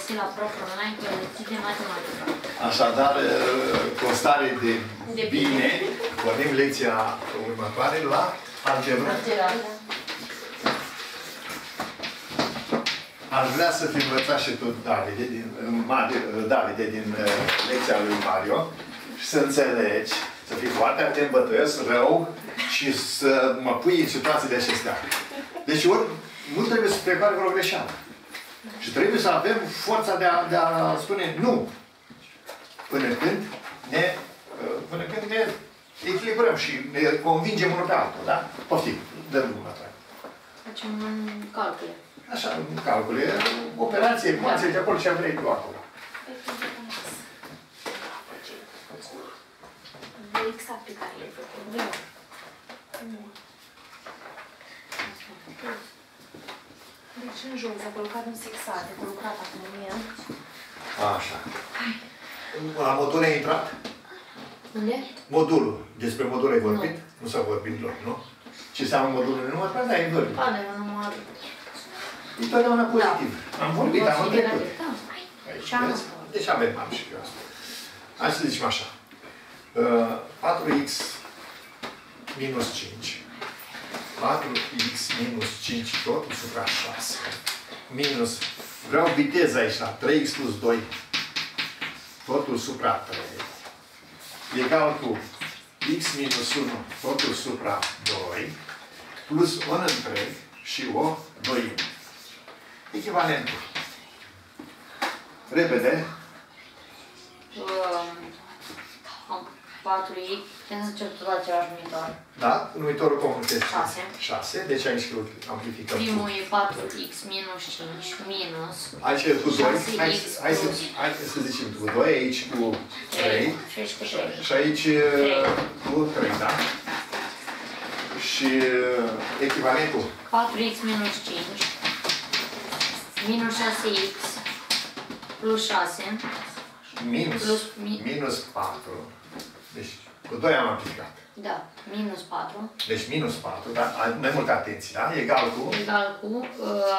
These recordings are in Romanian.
folosi la propriul online cu lecții de matematică. Așadar, cu o stare de bine, pornim lecția următoare la algebră. Aș vrea să fi învățat și tot Davide din lecția lui Mario și să înțelegi, să fii foarte atent, bătăios, rău și să mă pui în situațiile acestea. Deci ori nu trebuie să prepare vreo greșeală. Și trebuie să avem forța de a spune nu. Până când ne echilibrăm și ne convingem unul pe altul, da? Poftim, dăm următoare. Facem un calcul. Așa, un calcul. Operație, ecuație, de acolo ce vrei tu acolo. Exact pe care le-ai făcut. Deci în jos a colocat un sexate, a lucrat acum în el. Așa. La modul ai intrat? Unde? Modulul. Despre modul ai vorbit? Nu s-a vorbit doar, nu? Ce înseamnă modulul în număr? Da, ai vorbit. Pane, număr. E totdeauna pozitiv. Am vorbit, am trecut. Da. Deci am și eu asta. Hai să zicem așa. 4x minus 5. 4x minus 5 totul supra 6. Minus, vreau viteza aici la 3x plus 2. Totul supra 3. Egal cu x minus 1 totul supra 2. Plus 1 întreg și o 2. Echivalentul. Repede. 4x, putem să cer tot același numitor. Da? Numitorul comun este 6. 6. Deci aici amplificăm. Primul e 4x minus 5 minus. Aici e cu 2. 6x Hai să zicem cu 2. Aici cu 3. Și aici cu 3. Și aici cu 3, da? Și echivalentul. 4x minus 5 minus 6x plus 6 minus 4. Deci cu 2 am aplicat. Da, minus 4. Deci minus 4, dar mai multă atenție, da? Egal cu? Egal cu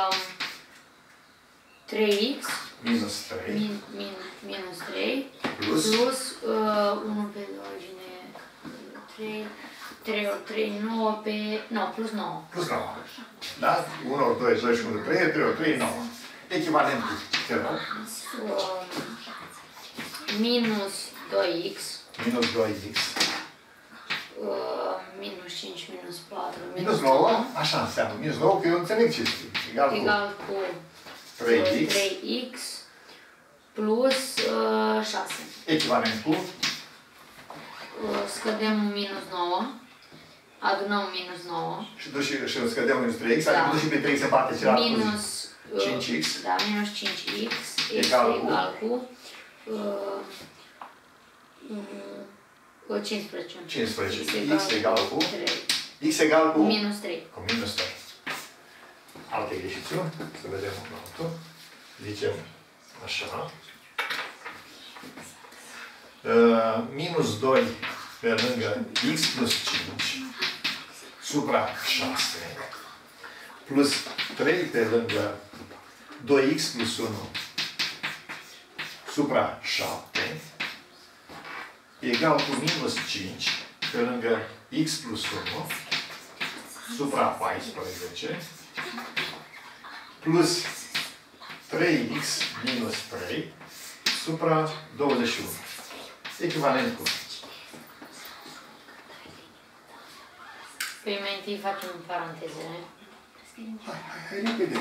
3x minus 3. Minus 3 Plus 1 pe origine 3. 3 ori 3, 9 pe... Nu, plus 9. Plus 9. Da? 1 ori 2, 2 și 1 ori 3, 3 ori 3, 9. Echivalentul. Te rog. Minus 2x. Minus 2x. Minus 5, minus 4. Minus 9, așa înseamnă. Minus 9, că eu înțeleg ce este. Egal cu 3x plus 6. Echivalent cu? Scădem minus 9. Adunăm minus 9. Și scădem minus 3x, da. adică duci pe 3x în parte celălalt. Minus 5x. Da, minus 5x egal cu 15. 15. X egal cu? 3. X egal cu? Minus 3. Cu minus 3. Alte ieșițiuni. Să vedem un altul. Zicem așa. Minus 2 pe lângă x plus 5 supra 6 plus 3 pe lângă 2x plus 1 supra 7 egal cu minus 5 pe lângă x plus 1 supra 14 plus 3x minus 3 supra 21. Echivalent cu. Păi mai întâi facem parantezele. Hai repede.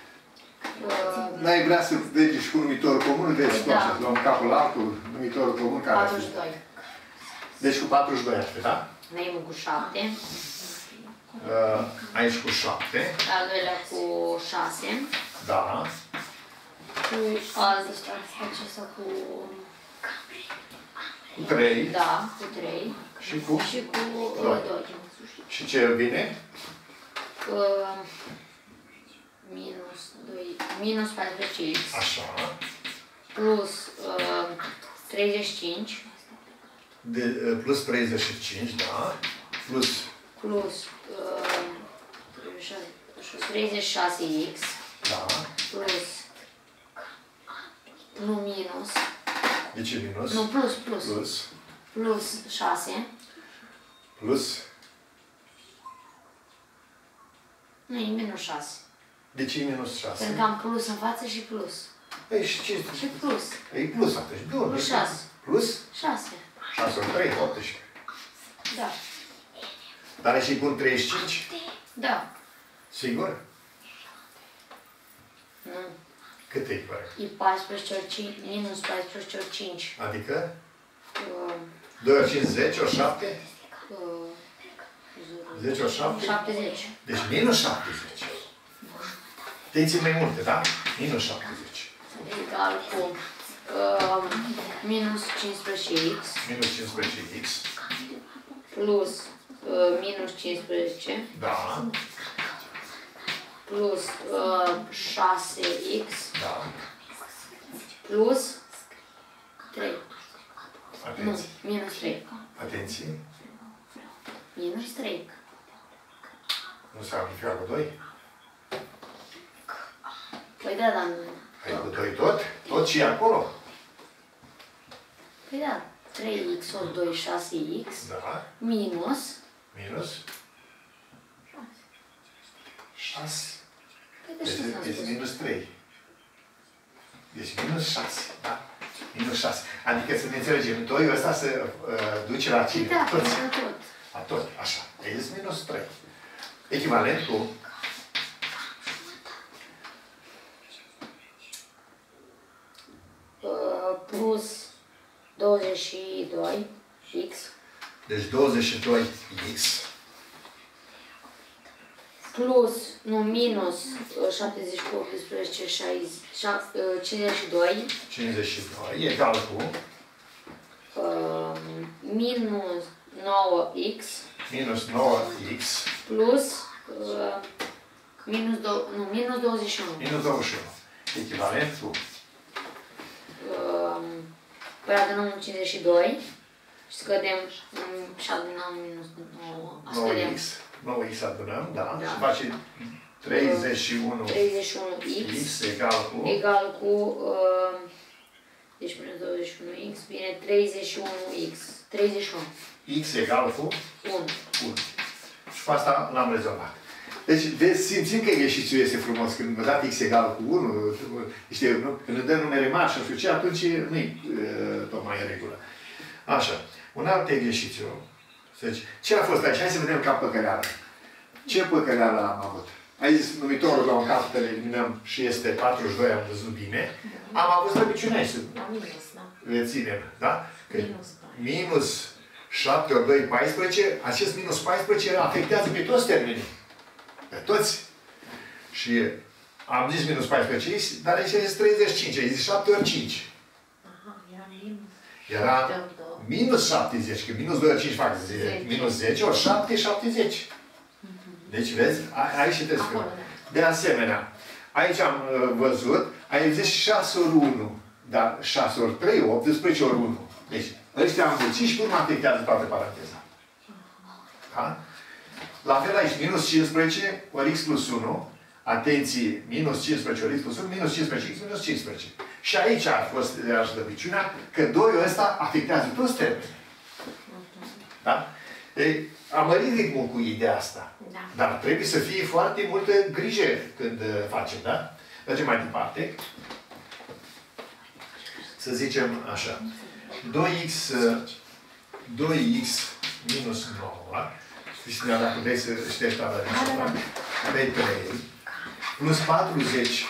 N-ai vrea să vezi și cu numitorul comun, vezi tot așa, luăm capul la altul, numitorul comun care 42. Deci cu 42 aș fi, da? Primul cu 7. Aici cu 7. Al doilea cu 6. Da. Cu acesta cu... Cu 3. Da, cu 3. Și cu? Și cu 2. Și ce vine? Minus 2. Minus 14x. Așa. Plus 35. Plus 35, da. Plus 36x. Da. Plus nu minus. De ce minus? Nu, plus, plus. Plus. Plus 6. Plus. Nu, e minus 6. De ce e minus 6? Pentru că am plus în față și plus. Păi și ce? Și plus. E plus atunci. Bun. Plus 6. Plus? 6. 6 ori 3, 18. Da. Dar e și bun 35? Da. Sigur? Nu. Cât e, pare? E 14 ori 5, minus 14 ori 5. Adică? Uh, 2 ori 5, 10 ori 7? 10 ori 7? 70. Deci minus 70. Atenție mai multe, da? Minus 70. Egal cu minus 15x. Minus 15x. Plus minus 15. Da. Plus 6x. Da. Plus 3. Nu, Atenție. minus 3. Atenție. Minus 3. Nu s-a amplificat cu 2? Păi da, dar... Ai cu 2 tot? Tot și acolo? Păi da, 3x ori 2, 6x. Da. Minus... Minus? 6. Păi de ce nu Deci spus? minus 3. Deci minus 6, da? Minus 6. Adică să ne înțelegem, 2 ăsta se duce la cine? Da, Toți. până tot. La tot, așa. Deci minus 3. Echivalent cu Plus 22x. deci 22x Plus, nu, minus 70 cu 18, 52. 52 egal cu Minus 9x. minus 9x Plus minus 21. minus 21. Echivalent cu Păi adunăm 52 și scădem și adunăm minus 9. 9x. 9x adunăm, da? Da. Și face 31 31x x egal cu egal cu deci minus 21x vine 31x. 31. x egal cu 1. 1. Și cu asta l-am rezolvat. Deci simțim că exercițiul este frumos. Când vă dați x egal cu 1, știi, nu? Când îmi dă numere mari și nu știu ce, atunci nu-i tocmai în regulă. Așa. Un alt exercițiu. Deci, ce a fost aici? Hai să vedem ca păcăleală. Ce păcăleală am avut? Ai zis numitorul la un cap, îl eliminăm și este 42, am văzut bine. Am avut slăbiciune aici. La minus, da. Reținem, da? Că Minus 14. minus 7 ori 2, 14. Acest minus 14 afectează pe toți termenii. Pe toți. Și am zis minus 14, dar aici este 35, ai zis 7 ori 5. Aha, era minus. Era Două. minus 70, că minus 2 ori 5 fac 10. minus 10, ori 7, 70. Deci, vezi, aici trebuie să Acolo, scriu. da. De asemenea, aici am văzut, ai zis 6 ori 1, dar 6 ori 3, 18 ori 1. Deci, ăștia am mulțit și urmă afectează toată paranteza. Da? La fel aici, minus 15 ori x plus 1. Atenție, minus 15 ori x plus 1, minus 15 x minus 15. Și aici a fost iarăși slăbiciunea, că 2-ul ăsta afectează toți termenii. Da? Ei, am mărit ritmul cu ideea asta. Da. Dar trebuie să fie foarte multă grijă când facem, da? Mergem mai departe. Să zicem așa. 2x minus 9. Cristina, dacă vrei să ștești tabla de așa, pe 3 plus 40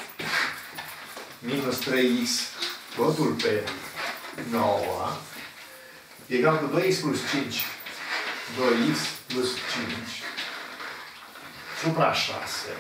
minus 3x totul pe 9 egal cu 2x plus 5. 2x plus 5 supra 6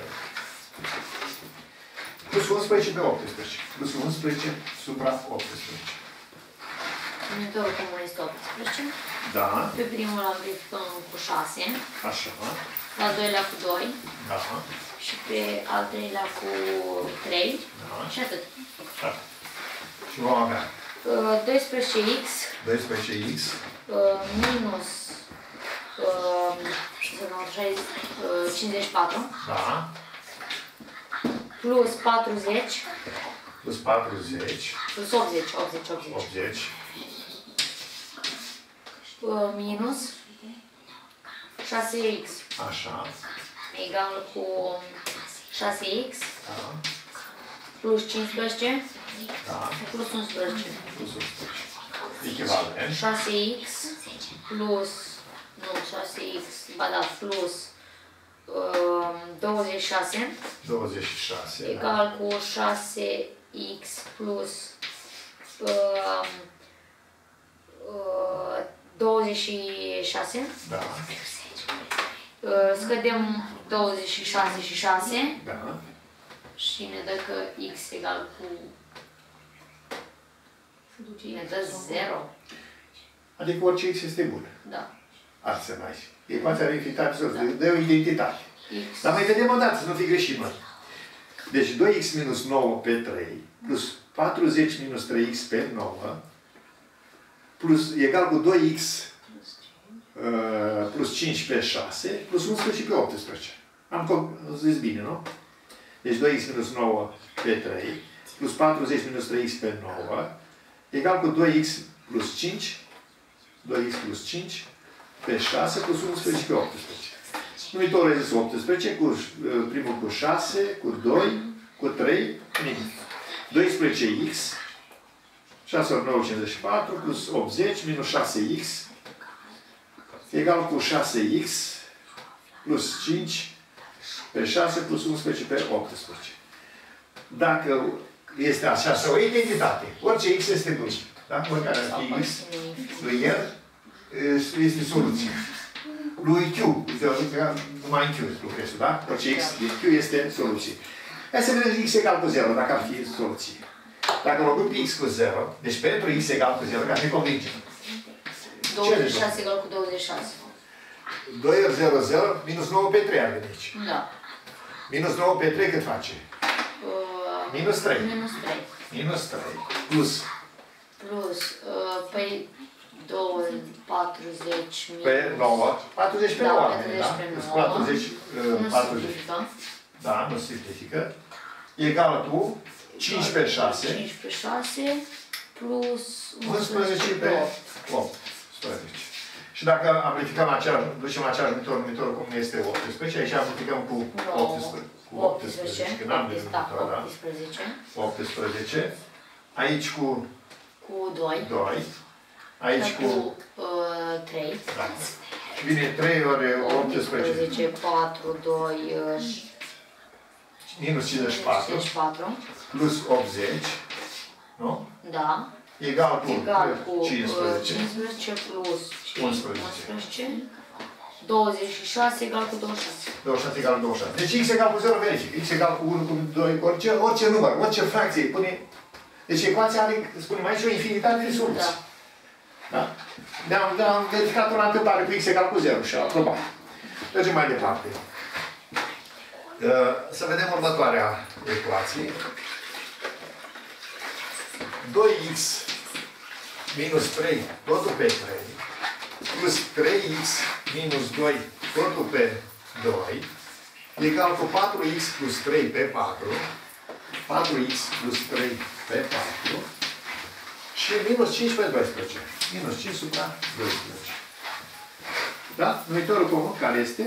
plus 11 pe 18. Plus 11 supra 18. Numitorul comun este 18. Da, Pe primul îl amplificăm cu 6. așa. Pe al doilea cu 2. Da, Și pe al treilea cu 3. da. Și atât. Da. Și vom avea 12x 12x minus 54 da, plus 40 plus 40 plus 80. Minus 6x Așa. egal cu 6x Da. plus 15 Da. plus 11. Plus 11. Echivalent. 6x plus, nu, 6x, ba da, plus 26 26. egal cu 6x plus 26. Da. Scădem 26 și 6 Da. și ne dă că x egal cu... Ne dă 0. Adică orice x este bun. Da. Asta mai e. Ecuația are infinitate sus, dă o identitate. X. Dar mai vedem o dată, să nu fi greșit, mă. Deci 2x minus 9 pe 3 plus 40 minus 3x pe 9 plus egal cu 2x plus 5 pe 6 plus 11 pe 18. Am zis bine, nu? Deci 2x minus 9 pe 3 plus 40 minus 3x pe 9 egal cu 2x plus 5 2x plus 5 pe 6 plus 11 pe 18. Numitorul este 18, cu primul cu 6, cu 2, cu 3, nimic. 12x, 6 ori 9, 54, plus 80, minus 6x, egal cu 6x, plus 5, pe 6, plus 11 pe 18. Dacă este așa, sau o identitate, orice x este bun, da? Oricare ar fi x, lui el, este soluția. Lui Q, numai în Q lucrezi, da? Orice x din Q este soluție. Hai să vedem x egal cu 0, dacă ar fi soluție. Dacă locul pe x cu 0, deci pentru x egal cu 0, ca ne convingem. 26 egal cu 26. 2 ori 0, 0, minus 9 pe 3 ar veni aici. Da. Minus 9 pe 3 cât face? Minus 3. Minus 3. Minus 3. Plus. Plus, păi 40 minus... Pe 9. 40 pe 9 ar veni, da? Plus 40. Nu 40. simplifică. Da, nu simplifică. Egal cu 5 pe 6. 5 pe 6 plus 11 pe 8. 11. Și dacă amplificăm aceeași, ducem același numitor cum este 18, aici amplificăm cu 18. Cu 18, că n-am de numitor, da? 18. Aici cu 2. 2. Aici cu 3. Da. Și vine 3 ori 18. 4, 2, minus 54. Plus 80. Nu? Da. Egal cu 15 plus 11. 26 egal cu 26. 26 egal cu 26. Deci x egal cu 0 verific. X egal cu 1, cu 2, orice număr, orice fracție pune. Deci ecuația are, spunem aici, o infinitate de soluții. Da? Ne-am verificat una întâmplare cu x egal cu 0 și a aprobat. Mergem mai departe. Să vedem următoarea ecuație. 2x minus 3 totul pe 3 plus 3x minus 2 totul pe 2 egal cu 4x plus 3 pe 4 4x plus 3 pe 4 și minus 5 pe 12. Minus 5 supra 12. Da? Numitorul comun care este?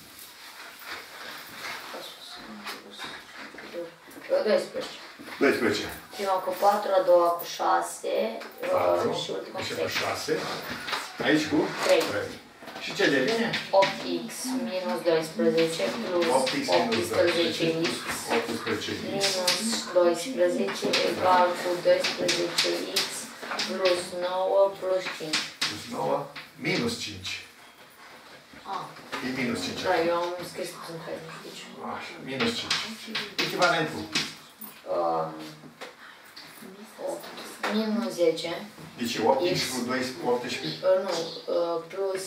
12. 12. Prima cu 4, a doua cu 6 și ultima cu 3. 6. Aici cu 3. Și ce devine? 8x minus 12 plus 18x 18x minus 12 egal cu 12x plus 9 plus 5. plus 9 minus 5. E minus 5. Da, eu am scris puțin pe aici. Așa, minus 5. Echivalentul. 8 minus 10. Deci 8x cu 18. Nu, plus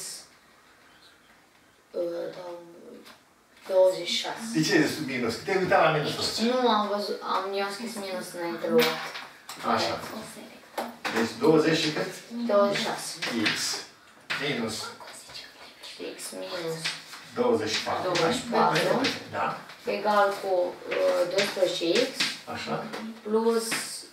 26. De ce ești sub minus? Că te-ai uitat la minus. Nu am văzut, eu am scris minus înainte lui 8. Așa. Deci 20 și cât? 26. X minus X minus 24. 24. Da. Egal cu 12x Așa? plus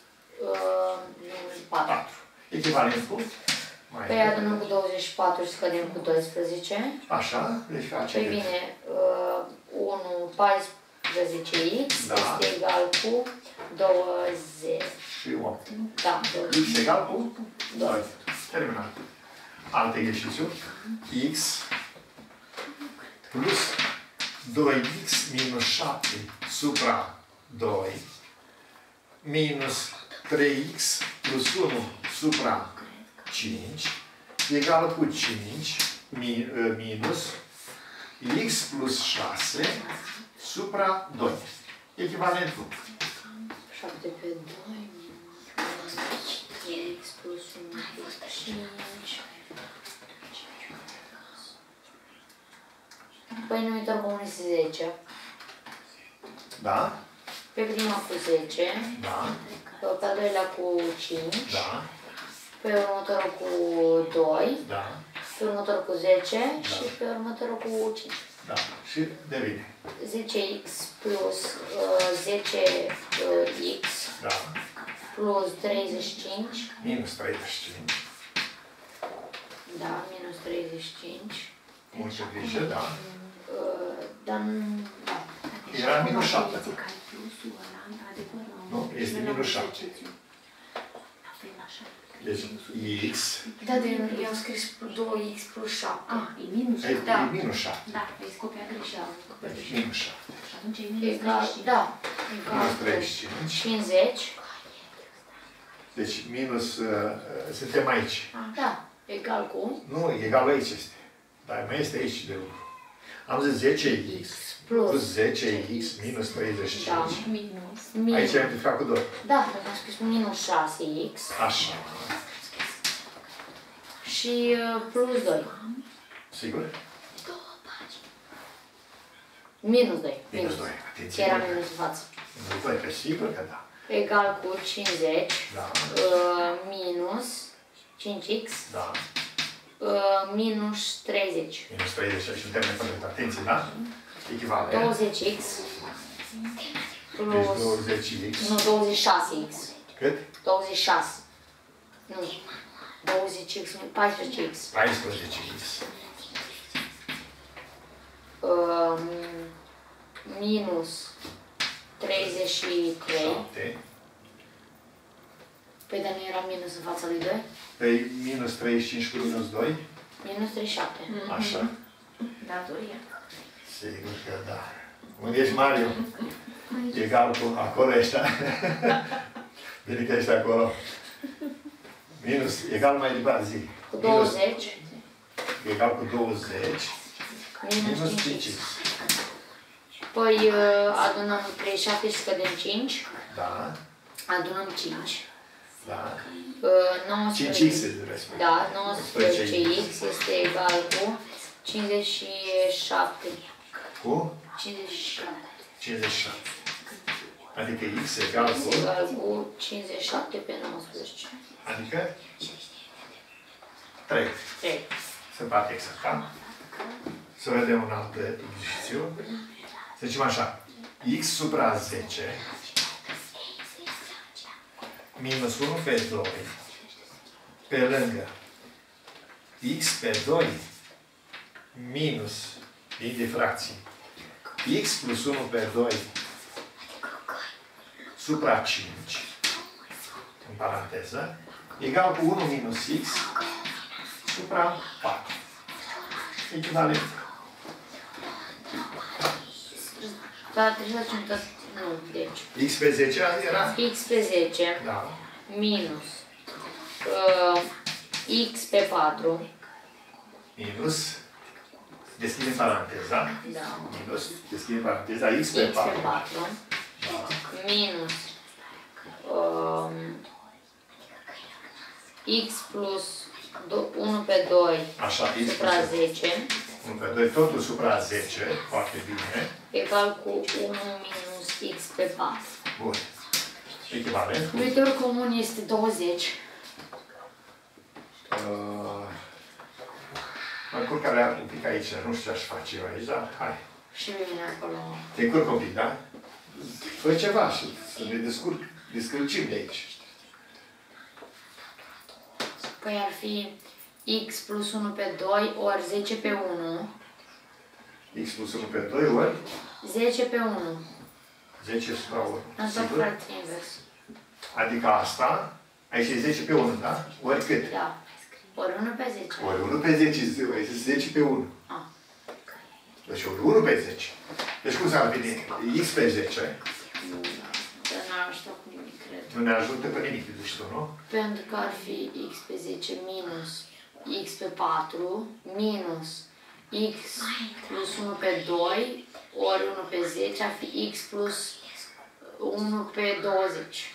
4. 4. Echivalentul? Mai Păi adunăm cu 24 și scădem cu 12. Așa, deci face... Păi bine, 1, 14x Da. este egal cu 20. Și 8. Da, 20. X egal cu 2. 2. Terminat. Alt exercițiu. X plus 2x minus 7 supra 2 minus 3x plus 1 supra 5 egal cu 5 minus x plus 6 supra 2. Echivalentul. 7 pe 2 x plus 1 plus 5. Păi numitor comun este 10. Da? Pe prima cu 10. Da? Pe al doilea cu 5. Da? Pe următorul cu 2. Da? Pe următorul cu 10. Și pe următorul cu 5. Da. Și devine. 10x plus 10x Da. plus 35. Minus 35. Da, minus 35. Multă grijă, da. Dar nu... Da. Era minus 7. Zic că ai plusul ăla, într-adevăr, Nu, este minus 7. Deci x, Da, de eu am scris 2x plus 7. Ah, e minus e 7. minus 7. Da, ai scopia greșeală. Deci minus 7. Și atunci e minus Egal, 35. da, Minus egal 35. 50. Deci minus, suntem aici. Da, egal cu Nu, egal aici este. Dar mai este aici de lucru. Am zis 10x plus 10x minus 35. Da. Minus. Aici am multiplicat cu 2. Da, am scris minus 6x Așa. și plus 2. Sigur? Minus 2. Minus 2. Atenție. Era minus în față. Minus 2, pe sigur că da. Egal cu 50 Da. minus 5x Da. minus 30. Minus 30 și un termen pământ. Atenție, da? Echivalent. 20x Deci plus... 20x. Nu, 26x. Cât? 26. Nu. 20x, 14x. 14x. Minus 33. 7. Păi dar nu era minus în fața lui 2? Păi minus 35 cu minus 2. Minus 37. Așa. Datoria. Sigur că da. Unde ești, Mariu? Egal cu... Acolo ești, da? Bine că ești acolo. Minus, egal mai departe, zi. Cu 20. Egal cu 20. Minus 5x. 5x. Păi adunăm 37 și scădem 5. Da. Adunăm 5. Da. 19. 5x răspunde. Da, 19x este egal cu 57. Cu 57. 57. Adică x egal cu... Egal cu 57 pe 19. Adică 3. 3. Se bate exact, da? Să vedem un alt exercițiu. Să zicem așa. X supra 10 minus 1 pe 2 pe lângă x pe 2 minus din difracții x plus 1 pe 2 supra 5 în paranteză egal cu 1 minus x supra 4. Echivalent. Dar trebuie să facem tot... Nu, deci. X pe 10 era? X pe 10 Da. minus x pe 4. Minus. Deschidem paranteza. Da. Minus. Deschidem paranteza. X pe X 4. pe 4. Minus x plus 1 pe 2 Așa, X supra plus 10 1 pe 2, totul supra 10. Foarte bine. egal cu 1 minus x pe 4. Bun. Echivalent. Numitorul comun este 20. Mă încurc care un pic aici. Nu știu ce aș face eu aici, dar hai. Și mine acolo. Te încurc un pic, da? fă ceva și să ne descurcim de aici. Păi ar fi x plus 1 pe 2 ori 10 pe 1. X plus 1 pe 2 ori 10 pe 1. 10 supra 1. Asta Sigur? foarte invers. Adică asta, aici e 10 pe 1, da? Ori cât? Da. Ori 1 pe 10. Ori 1 pe 10, aici e 10 pe 1. Ah. Deci ori 1 pe 10. Deci cum s-ar veni? X pe 10. Dar n-ar ajuta cu nimic, cred. Nu ne ajută pe nimic, zici tu, nu? Pentru că ar fi x pe 10 minus x pe 4 minus x plus 1 pe 2 ori 1 pe 10 ar fi x plus 1 pe 20.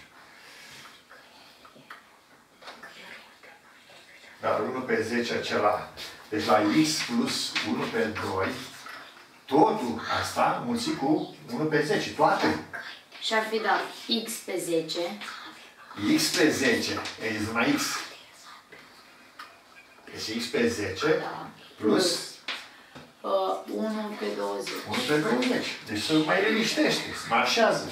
Dar 1 pe 10 acela. Deci la x plus 1 pe 2, totul asta mulțit cu 1 pe 10, toate. Și ar fi dat x pe 10. X pe 10, e numai x. Deci x pe 10 Da. plus 1 pe 20. 1 pe 20. Deci se mai liniștește, se marșează.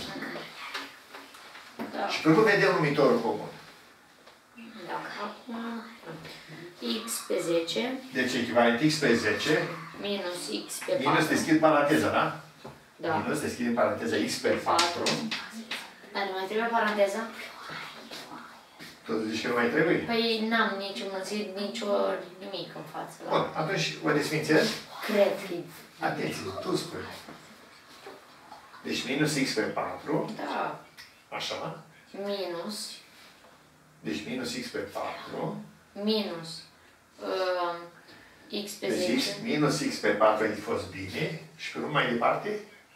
Da. Și pe cum vedem numitorul comun? Da. Acum x pe 10 Deci echivalent x pe 10 minus x pe 4. minus deschid paranteza, da? Da. Minus deschid paranteza x pe 4. Dar nu mai trebuie paranteza? Tu zici că nu mai trebuie? Păi n-am nici înmulțit, nici nimic în față. Bun, atunci o desfințez? Cred că Atenție, tu spui. Deci minus x pe 4, da. așa. Minus. Deci minus x pe 4. Minus. X pe Deci 10. x, minus x pe 4 a fost bine. Și pe urmă mai departe?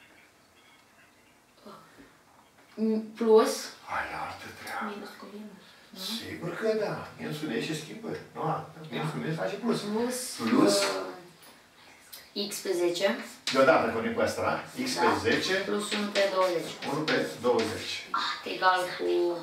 Plus. Ai altă treabă. Minus cu minus. Sigur că da. Minusul de și schimbă. Nu, minusul de face plus. Plus. Plus. X pe 10. Deodată punem cu asta, da? X pe 10. Plus 1 pe 20. 1 pe 20. Egal cu...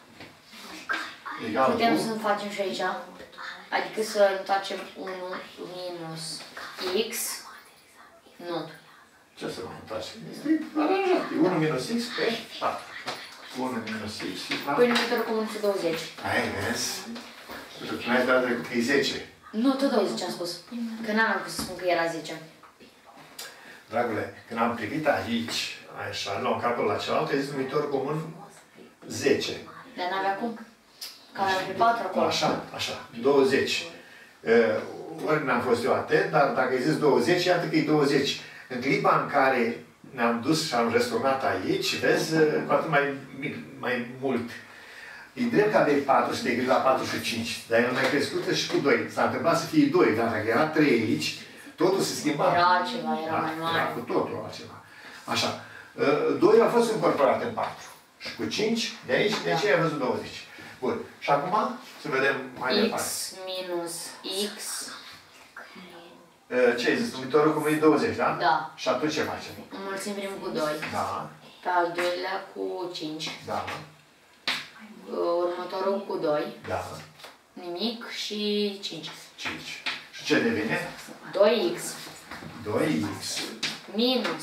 Egal Putem cu... să facem și aici. Adică să întoarcem 1 minus x. Nu. Ce să mă întoarce? Este aranjat. E 1 minus x pe 4. 1 minus x și 4. Păi numitorul comun este 20. Ai, vezi? Pentru că tu mi-ai dat că e 10. Nu, tot 20 am spus. Că n-am vrut să spun că era 10. Dragule, când am privit aici, așa, luam capul la cealaltă, e zis numitor comun 10. Dar n-avea cum. Că avea pe 4 acolo. Așa, așa, 20. Ori n-am fost eu atent, dar dacă ai zis 20, iată că e 20. În clipa în care ne-am dus și am resturnat aici, vezi, cu atât mai mult. E drept că aveai 4 și te-ai gândit la 4 și 5, dar el mai crescut și cu 2. S-a întâmplat să fie 2, dar dacă era 3 aici, totul se schimba. Era altceva, era mai mare. Era cu totul altceva. Așa. 2 a fost incorporat în 4. Și cu 5, de aici, de aceea ai văzut 20. Bun. Și acum, să vedem mai departe. X minus X. Ce ai zis? Numitorul comun e 20, da? Da. Și atunci ce facem? Înmulțim primul cu 2. Da. Pe al doilea cu 5. Da. Următorul cu 2. Da. Nimic și 5. 5. Și ce devine? 2x 2x. minus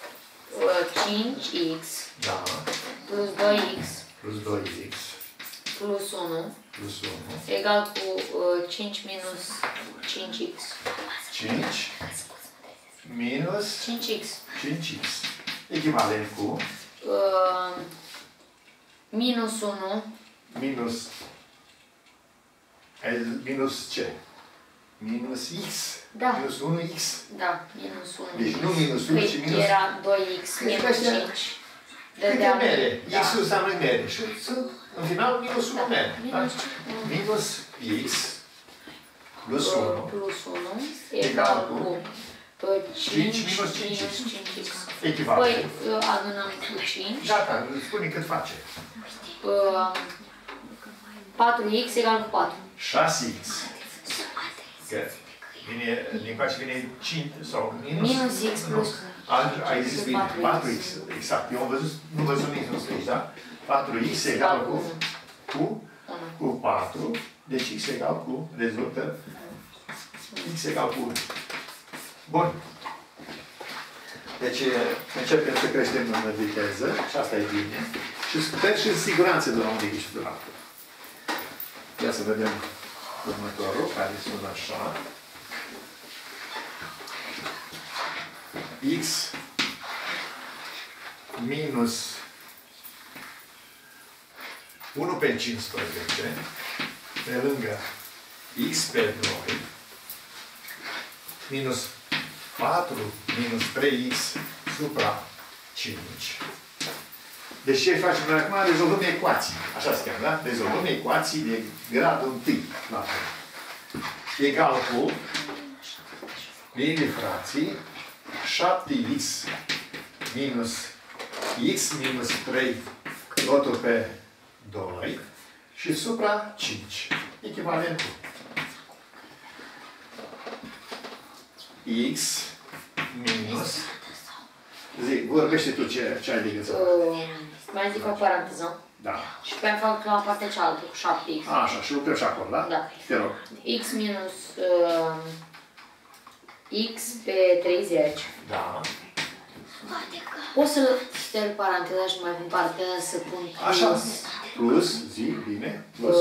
5x Da. plus 2x Plus 2x. plus 1 Plus 1. egal cu 5 minus 5x. 5 minus 5x 5x. Echivalent cu minus 1 minus minus ce? Minus x. Da. Minus 1x. da, minus 1. Deci nu minus 1, ci minus... Era 2x minus ăștia- 5. Câte mere? Da. X-ul înseamnă mere. Și sunt, în final, minus 1 Da. mere. Minus Da? 1. Minus x plus 1 Plus 1 egal egal cu cu 5 5 minus minus 5x. 5x. Echivalent. Păi adunăm cu 5. Gata, spune cât face. 4x egal cu 4. 6x. Că vine, din coace vine 5 sau minus... Minus x plus... Ai zis bine, 4x. Exact. Eu am văzut, nu văzut minus aici, da? 4x egal cu 4. Deci x egal cu, rezultă, x egal cu 1. Bun. Deci începem să creștem în viteză și asta e bine. Și sper și în siguranță de la un unghi și de la altul. Ia să vedem următorul, care sună așa. X minus 1 pe 15 pe lângă X pe 2 minus 4 minus 3X supra 5. Deci ce facem noi acum? Rezolvăm ecuații. Așa se cheamă, da? Rezolvăm ecuații de gradul 1. La fel. Egal cu, bine frații, 7x minus x minus 3 totul pe 2 și supra 5. Echivalentul. X minus... Zic, vorbește tu ce ai de gândit. Mai zic o paranteză. Da. Și pe fac la partea cealaltă cu 7x. Așa, și lucrăm și acolo, da? Da. Te rog. X minus x pe 30. Da. Poți să șterg paranteza și mai pun partea să pun plus. Așa. Plus, zi, bine. Plus.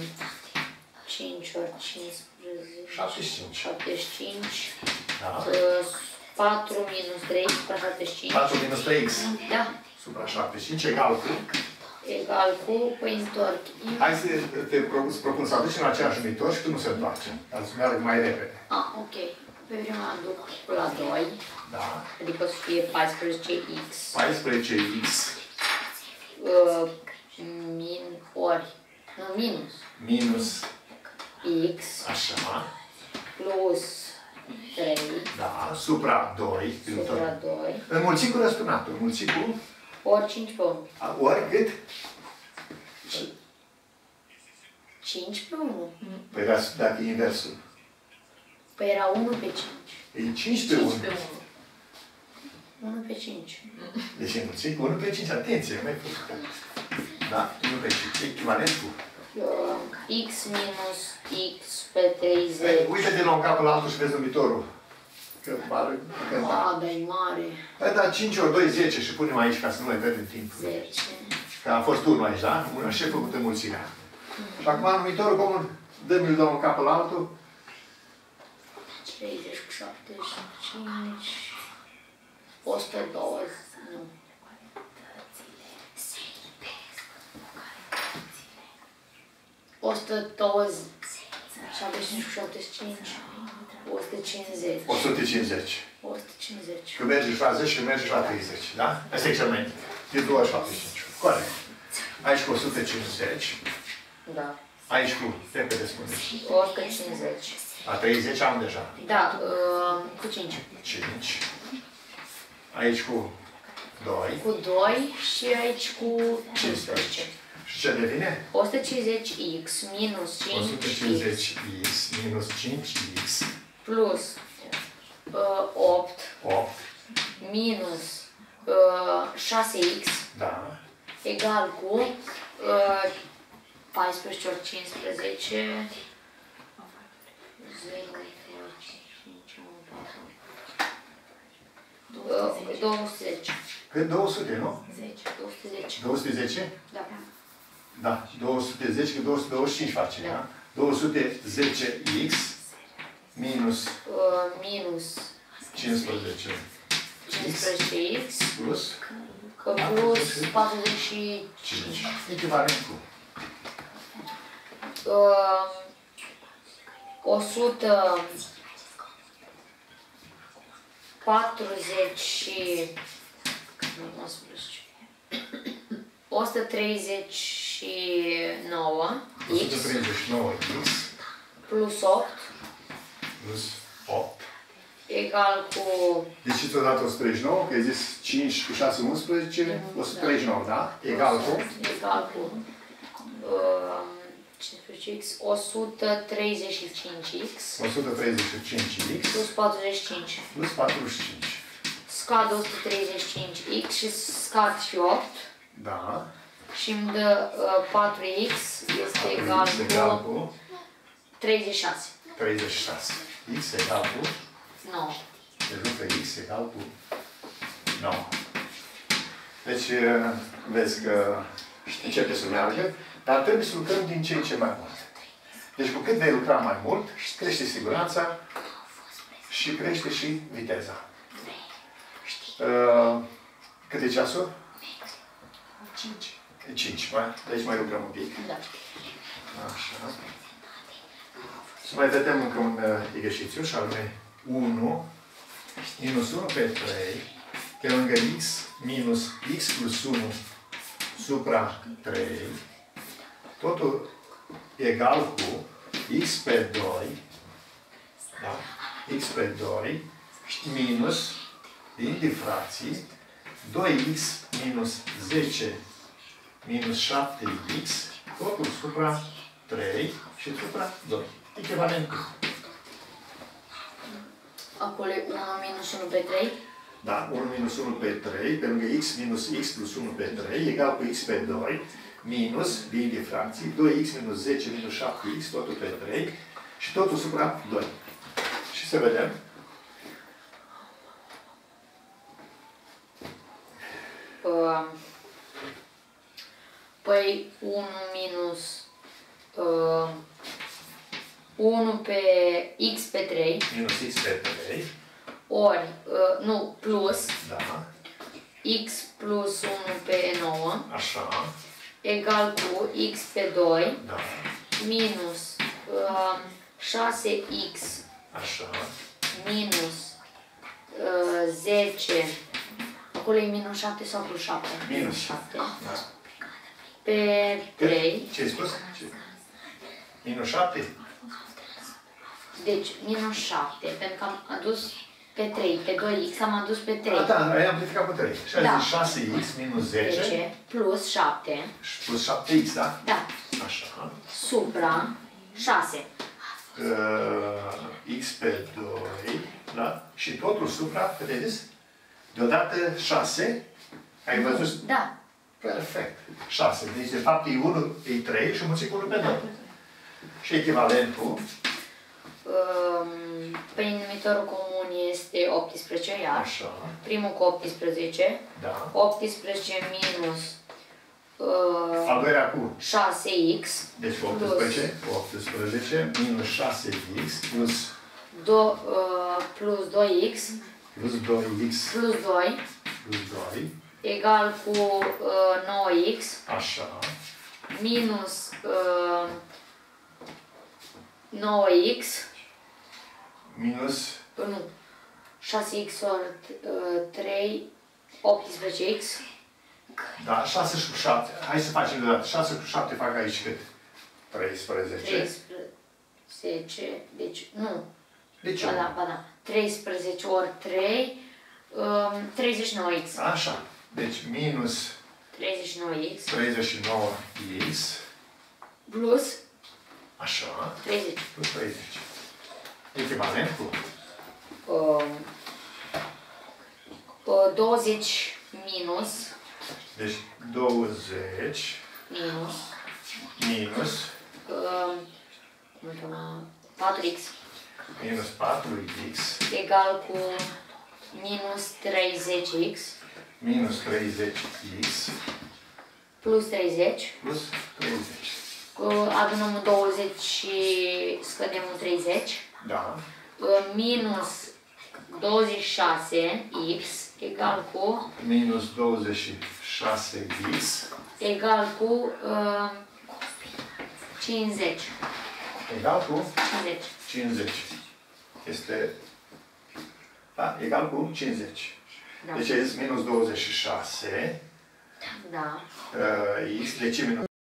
5 ori 15. 75. 75. Da. 4 minus 3 supra 75. 4 minus 3x. Da. Supra 75 egal cu... Egal cu, păi întorc. Hai să te propun să aducem la același numitor și tu nu se întoarce. Ca să meargă mai repede. Ah, ok. Pe vremea duc la 2. Da. Adică să fie 14x. 14x. Minus. Minus. X. Așa. Plus 3. Da. Supra 2. Supra 2. Înmulțit cu răsturnatul. Înmulțit cu... Ori 5 pe 1. Ori cât? 5 pe 1. Păi dacă e inversul. Păi era 1 pe 5. E 5 pe 1. 1 pe 5. Deci înmulțit cu 1 pe 5. Atenție, mai făcut. Da? 1 pe 5. Echivalent cu... X minus X pe 30. Uite-te la un cap la altul și vezi numitorul. Că mare, Ah, dar e mare. Păi da, 5 ori 2, 10 și punem aici ca să nu mai pierdem timp. 10. Că a fost 1 aici, da? Și a făcut înmulțirea. Și acum numitorul comun, dăm-l de la un cap la altul. 30 cu 75. 120. Nu. 120. 75 cu 75. 150. 150. 150. Că mergi și la 10 și mergi și la 30, da? Asta e cel mai mic. E 275. Corect. Aici cu 150. Da. Aici cu, repede spune. 150. La 30 am deja. Da, cu 5. 5. Aici cu 2. Cu 2 și aici cu 15. Și ce devine? 150x minus 5x 150x minus 5x plus 8 8, minus 6x da, egal cu 14 ori 15 210. cât 200, nu? 210. 210? Da. Da, 210, că 225 face, da? 210x minus Minus 15 15x plus plus 45. 5. Echivalent cu 139 139x plus 8 plus 8. egal cu Deci și odată 139, că ai zis 5 cu 6, 11, 139, da? Egal cu? Egal cu 15x, 135x 135x plus 45. plus 45. Scad 135x și scad și 8 Da. și îmi dă 4x este egal cu 36. 36. X egal cu? 9. Rezultă X egal cu 9. Deci, vezi că începe să meargă, dar trebuie să lucrăm din ce în ce mai mult. Deci, cu cât vei lucra mai mult, crește siguranța și crește și viteza. Cât e ceasul? 5. 5. Deci mai lucrăm un pic. Da. Așa. Să mai vedem încă un exercițiu, și anume 1 minus 1 pe 3 pe lângă x minus x plus 1 supra 3, totul egal cu x pe 2, da? X pe 2 minus, din difracții, 2x minus 10 minus 7x, totul supra 3 și supra 2. Echivalent. Acolo e 1 minus 1 pe 3. Da, 1 minus 1 pe 3, pe lângă x minus x plus 1 pe 3, egal cu x pe 2, minus, din difracții, 2x minus 10 minus 7x, totul pe 3, și totul supra 2. Și să vedem. Păi 1 minus 1 pe x pe 3. Minus x pe 3. Ori, nu, plus. Da. X plus 1 pe 9. Așa. Egal cu x pe 2. Da. Minus 6x. Așa. Minus 10. Acolo e minus 7 sau plus 7? Minus 7. Da. Pe 3. Ce ai spus? Minus 7? Deci, minus 7, pentru că am adus pe 3, pe 2x am adus pe 3. Da, ai amplificat pe 3. Și Da. ai zis 6x minus 10 plus 7. Și plus 7x, da? Da. Așa. Supra 6. X pe 2, da? Și totul supra, cât ai zis? Deodată 6. Ai văzut? Da. Perfect. 6. Deci, de fapt, e 1, e 3 și mulțim cu 1 pe 2. Și echivalentul? Păi numitorul comun este 18, iar. Așa. Primul cu 18. Da. 18 minus Al doilea cu? 6x. Deci 18. 18 minus 6x plus plus 2x. plus 2x Plus 2. plus 2. Egal cu 9x. Așa. Minus 9x. Minus. Nu. 6x ori 3. 18x. Da, 6 și 7. Hai să facem deodată. 6 cu 7 fac aici cât? 13. 13. Deci, nu. Deci Ba da, ba da. 13 ori 3. 39x. Așa. Deci minus 39x. 39x. Plus. Așa. 30. Plus 30. Echivalent cu? 20 minus. Deci 20 minus 4x. Minus 4x. Egal cu minus 30x. Minus 30x. Plus 30. Plus 30. Adunăm un 20 și scădem un 30. Da. Minus 26x egal cu Minus 26x. egal cu 50. Egal cu 50. 50. Este, da, egal cu 50. Da. Deci este minus 26. Da. X, de ce minus